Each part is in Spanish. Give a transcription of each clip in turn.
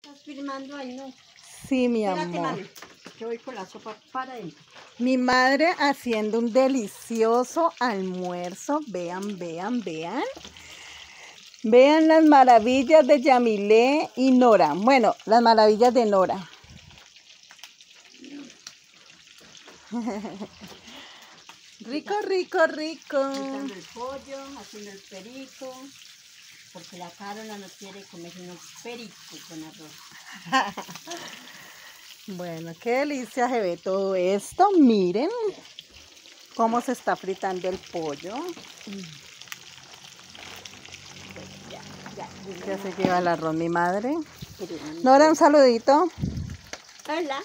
¿Estás filmando ahí, no? Sí, mi Espérate, amor. mami, que voy con la sopa para adentro. Mi madre haciendo un delicioso almuerzo. Vean, vean, vean. Vean las maravillas de Yamilé y Nora. Bueno, las maravillas de Nora. Rico, rico, rico. Quitando el pollo, haciendo el perico, porque la Carola no quiere comer sino perico con arroz. Bueno, qué delicia se ve todo esto. Miren cómo se está fritando el pollo. Ya se lleva el arroz mi madre. Nora, un saludito. Hola.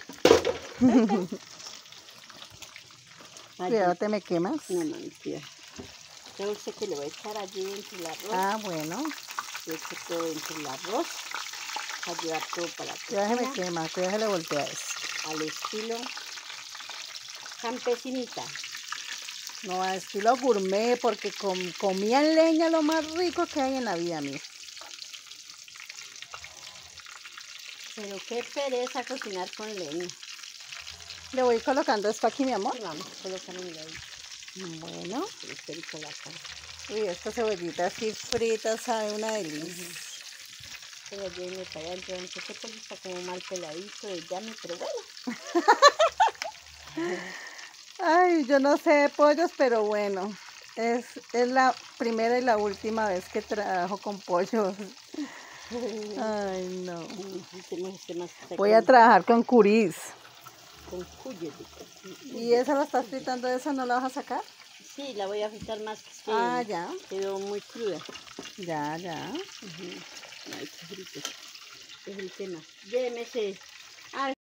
Cuidado, te me quemas. No, mami, cuidado. Yo sé que le voy a echar allí dentro el arroz. Ah, bueno. Le echo todo dentro el arroz. A llevar todo para la Cuidado, se me cocina. quema. Cuidado, se le voltea eso. Al estilo campesinita. No, a estilo gourmet, porque comía en leña lo más rico que hay en la vida mía. Pero qué pereza cocinar con leña. Le voy colocando esto aquí, mi amor. Sí, vamos a colocar un ladito. Bueno. El perico la cara. Uy, esta cebollita así frita sabe una delicia. Pero yo me para adentro, este pollo está como mal peladito de llame, pero bueno. Ay, yo no sé de pollos, pero bueno. Es la primera y la última vez que trabajo con pollos. Ay, no. Voy a trabajar con curís. Con cuyo. ¿Y esa la estás fritando? ¿Esa no la vas a sacar? Sí, la voy a fritar más que Ah, ya. quedó muy cruda. Ya, ya. Ay, qué frito. Es el tema. Lléveme ese.